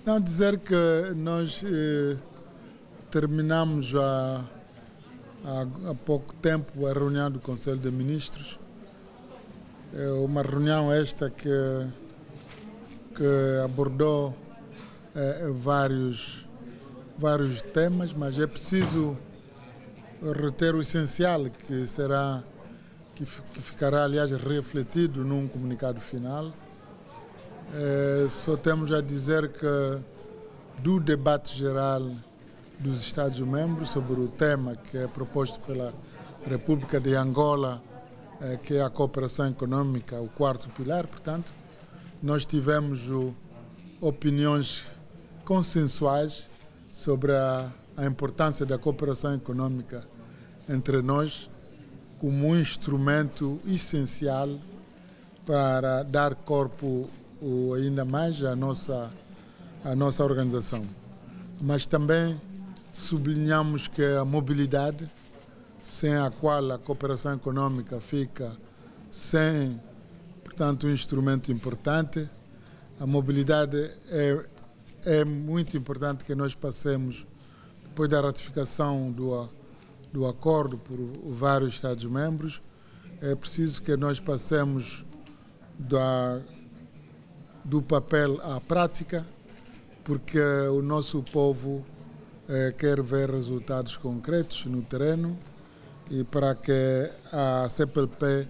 Não, dizer que nós terminamos há pouco tempo a reunião do Conselho de Ministros. É uma reunião esta que abordou vários temas, mas é preciso reter o essencial, que ficará, aliás, refletido num comunicado final. Só temos a dizer que do debate geral dos Estados-membros sobre o tema que é proposto pela República de Angola, que é a cooperação econômica, o quarto pilar, portanto, nós tivemos opiniões consensuais sobre a importância da cooperação econômica entre nós como um instrumento essencial para dar corpo ainda mais à nossa organização. Mas também sublinhamos que a mobilidade, sem a qual a cooperação econômica fica sem, portanto, um instrumento importante. A mobilidade é muito importante que nós passemos, depois da ratificação do acordo por vários Estados-membros, é preciso que nós passemos do papel à prática, porque o nosso povo quer ver resultados concretos no terreno e para que a CPLP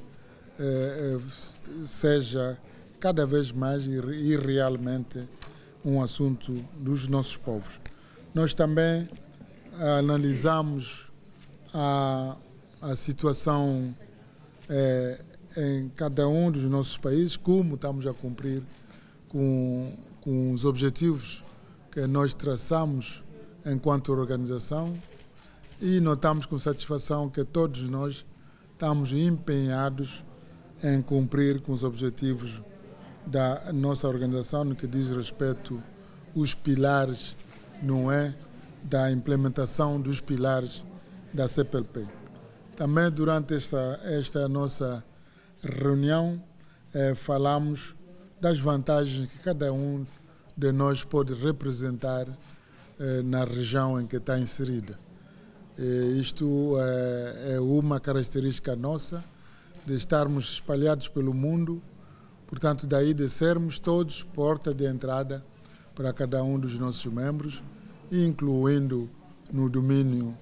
seja cada vez mais e realmente um assunto dos nossos povos. Nós também analisamos a situação em cada um dos nossos países, como estamos a cumprir com os objetivos que nós traçamos enquanto organização, e notamos com satisfação que todos nós estamos empenhados em cumprir com os objetivos da nossa organização no que diz respeito aos pilares, não é, da implementação dos pilares da CPLP. Também durante esta nossa reunião falamos das vantagens que cada um de nós pode representar na região em que está inserida. Isto é uma característica nossa, de estarmos espalhados pelo mundo, portanto, daí de sermos todos porta de entrada para cada um dos nossos membros, incluindo no domínio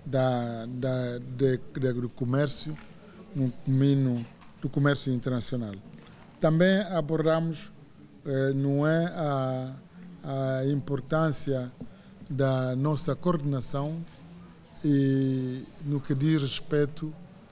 do comércio, no domínio do comércio internacional. Também abordamos não é a importância da nossa coordenação e no que diz respeito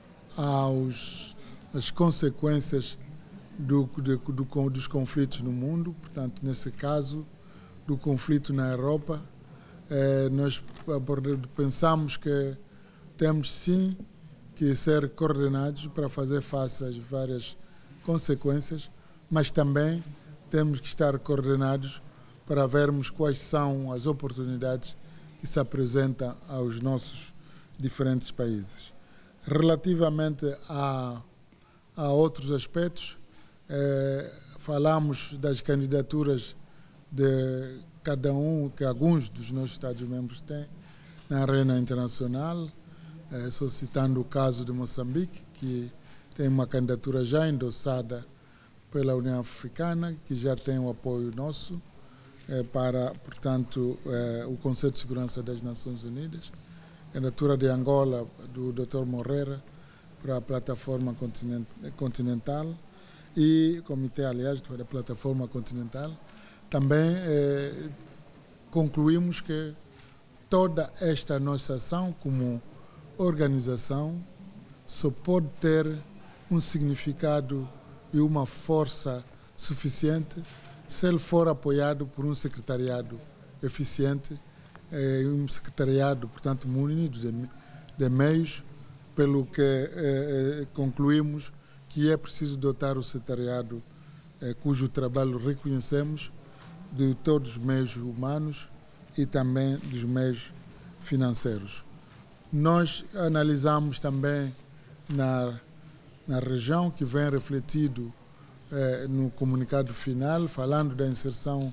às consequências dos conflitos no mundo, portanto, nesse caso, do conflito na Europa. Nós pensamos que temos sim que ser coordenados para fazer face às várias consequências, mas também temos que estar coordenados para vermos quais são as oportunidades que se apresentam aos nossos diferentes países. Relativamente a outros aspectos, falamos das candidaturas de cada um, que alguns dos nossos Estados-membros têm na arena internacional, só citando o caso de Moçambique, que tem uma candidatura já endossada pela União Africana, que já tem o apoio nosso para, portanto, o Conselho de Segurança das Nações Unidas. A candidatura de Angola, do Dr. Moreira, para a Plataforma Continental e Comitê, aliás, para a Plataforma Continental. Também concluímos que toda esta nossa ação como organização só pode ter um significado e uma força suficiente se ele for apoiado por um secretariado eficiente, um secretariado, portanto, munido de meios, pelo que concluímos que é preciso dotar o secretariado, cujo trabalho reconhecemos, de todos os meios humanos e também dos meios financeiros. Nós analisamos também na região, que vem refletido no comunicado final, falando da inserção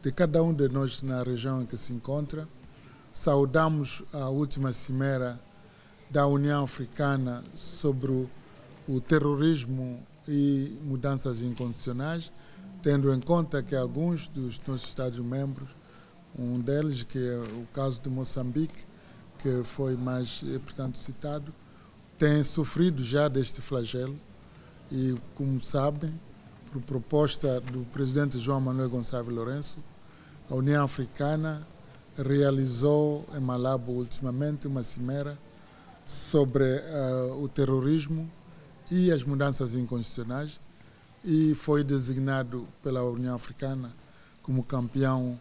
de cada um de nós na região em que se encontra. Saudamos a última cimeira da União Africana sobre o terrorismo e mudanças incondicionais, tendo em conta que alguns dos nossos Estados-membros, um deles, que é o caso de Moçambique, que foi mais, portanto, citado, tem sofrido já deste flagelo e, como sabem, por proposta do presidente João Manuel Gonçalves Lourenço, a União Africana realizou em Malabo ultimamente uma cimeira sobre o terrorismo e as mudanças inconstitucionais e foi designado pela União Africana como campeão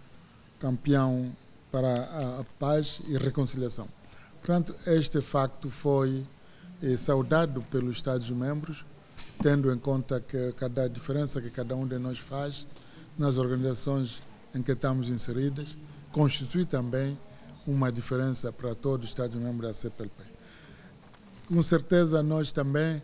para a paz e reconciliação. Portanto, este facto foi saudado pelos Estados-membros, tendo em conta que cada diferença que cada um de nós faz nas organizações em que estamos inseridas constitui também uma diferença para todos os Estados-membros da CPLP. Com certeza nós também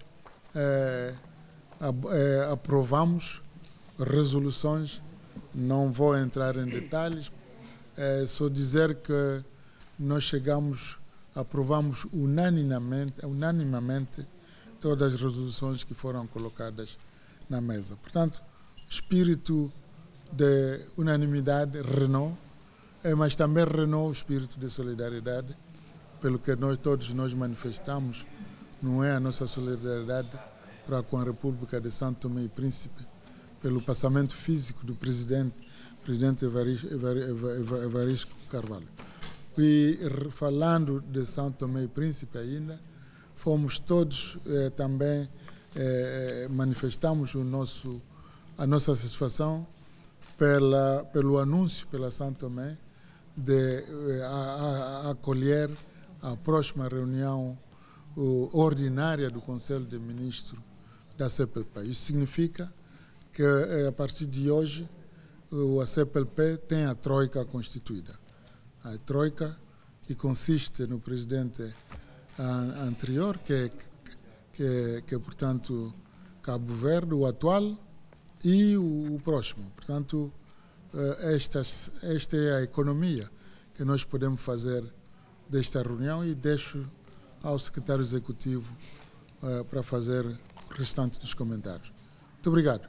aprovamos resoluções, não vou entrar em detalhes, só dizer que nós aprovamos unanimemente todas as resoluções que foram colocadas na mesa. Portanto, espírito de unanimidade renou, mas também renou o espírito de solidariedade, pelo que todos nós manifestamos, não é a nossa solidariedade para com a República de São Tomé e Príncipe, pelo passamento físico do presidente Evaristo Carvalho. E falando de São Tomé e Príncipe ainda, fomos todos também, manifestamos a nossa satisfação pelo anúncio pela São Tomé de acolher a próxima reunião ordinária do Conselho de Ministros da CPLP. Isso significa que a partir de hoje a CPLP tem a Troika constituída. A Troika que consiste no presidente anterior, que é portanto, Cabo Verde, o atual, e o próximo. Portanto, esta é a economia que nós podemos fazer desta reunião e deixo ao secretário executivo para fazer o restante dos comentários. Muito obrigado.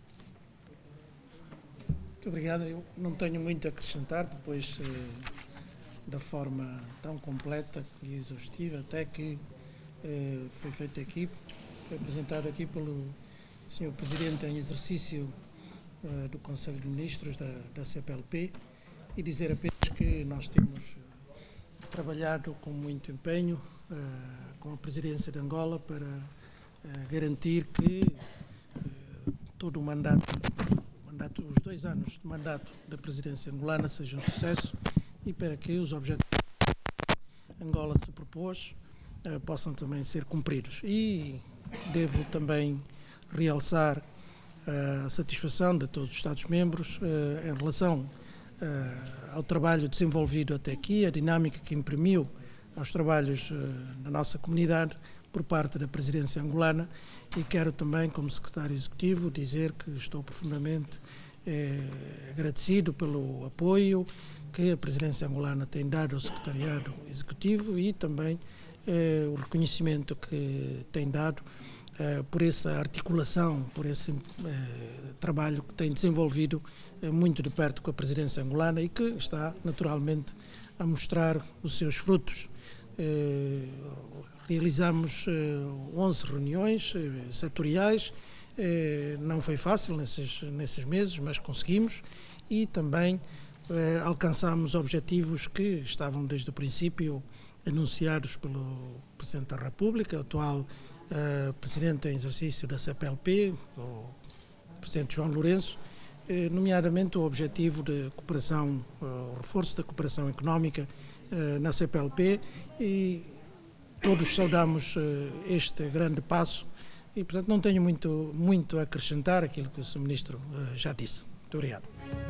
Muito obrigado. Eu não tenho muito a acrescentar depois da forma tão completa e exaustiva até que foi feito aqui, foi apresentado aqui pelo Sr. Presidente em exercício do Conselho de Ministros da CPLP, e dizer apenas que nós temos trabalhado com muito empenho com a Presidência de Angola para garantir que todo o mandato, os 2 anos de mandato da Presidência angolana sejam um sucesso e para que os objetivos que Angola se propôs possam também ser cumpridos. E devo também realçar a satisfação de todos os Estados-membros em relação ao trabalho desenvolvido até aqui, a dinâmica que imprimiu aos trabalhos na nossa comunidade por parte da Presidência angolana, e quero também, como Secretário Executivo, dizer que estou profundamente agradecido pelo apoio que a Presidência angolana tem dado ao Secretariado Executivo e também o reconhecimento que tem dado por essa articulação, por esse trabalho que tem desenvolvido muito de perto com a Presidência angolana e que está naturalmente a mostrar os seus frutos. Realizamos 11 reuniões setoriais, não foi fácil nesses meses, mas conseguimos, e também alcançamos objetivos que estavam desde o princípio anunciados pelo Presidente da República, atual Presidente em exercício da CPLP, o Presidente João Lourenço, nomeadamente o objetivo de cooperação, o reforço da cooperação económica na CPLP, e todos saudamos este grande passo e, portanto, não tenho muito a acrescentar aquilo que o Sr. Ministro já disse. Muito obrigado.